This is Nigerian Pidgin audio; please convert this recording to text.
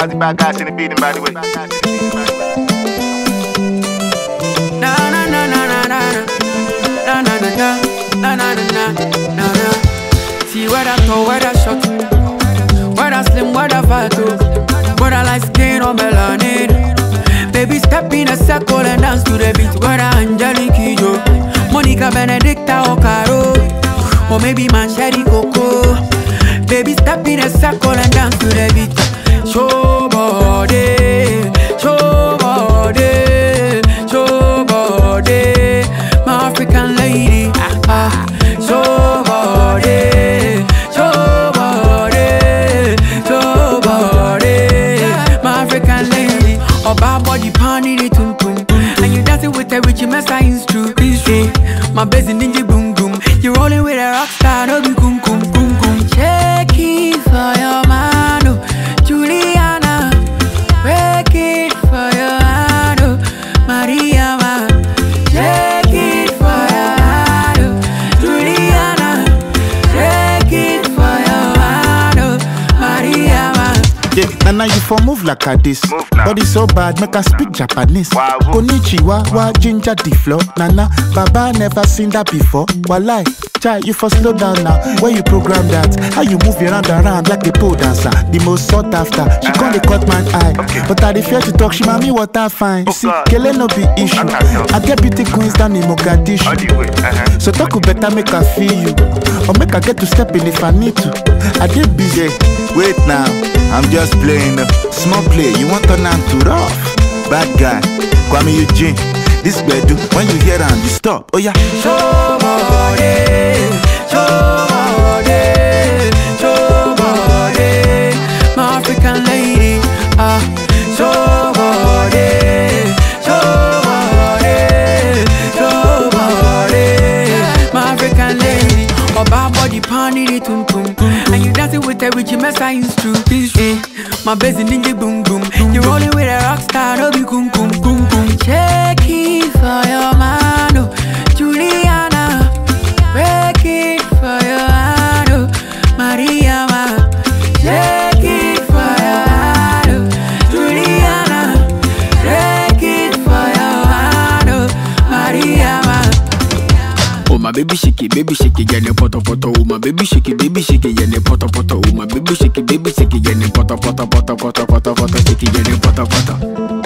How's the bad guys in the beating, by the way? Na na na na na na na na na na na na na na. See whether tall, whether short, whether slim, whether fat, whether light skin or melanin. Baby, step in a circle and dance to the beat. Whether Angelique Kidjo, Monica Benedicta or Caro, or maybe Mancheri Coco. Baby, step in a circle and dance to the beat. Show body, show body, show body, my African lady. Show body, show body, show body, my African lady. Oba body panny the tum tum, and you dancing with a rich messa instru. My bass in ninja boom boom. You rolling with a rock star, no be kum kum kum kum. Check it for your man, oh, Juliana. Break it for your man, oh, Maria. Check it for your man, oh, Juliana. Check it for your man, oh, Maria. Yeah, Nana, you for move like a this. Body so bad, make her speak Japanese. Wow. Konnichiwa, wa ginger the floor. Nana, Baba never seen that before. Walai, chai, you for slow down now. Where you program that? How you move your hand around like a pole dancer? The most sought after. She can't cut my eye. Okay. But I fear to talk, she mami what I find. You see, Kele no be issue. I get beauty queens down in Mogadishu. So talk better make her feel you. Or make her get to step in if I need to. I get busy. Wait now, I'm just playing. Small play, you want to turn to rough. Bad guy, Kwame Eugene. This bedu, when you hear am, you stop. Oh yeah. Show body, show body, show body, my African lady. Show body, show body, show body, my African lady. Oba body panny the tum tum, and you dancing with a rich messa instru. My bass in ninja boom boom. You rolling with a rock star, no be kum kum kum kum. Check it for your man, oh, Juliana. Break it for your man, oh, Maria. Check it for your man, oh, Juliana. Break it for your man, oh, Maria. Oh my baby shake it, get the poto poto. Oh my baby shake it, get the poto poto. Oh my baby shake it, get the poto poto poto poto poto poto. Shake it, get the poto poto.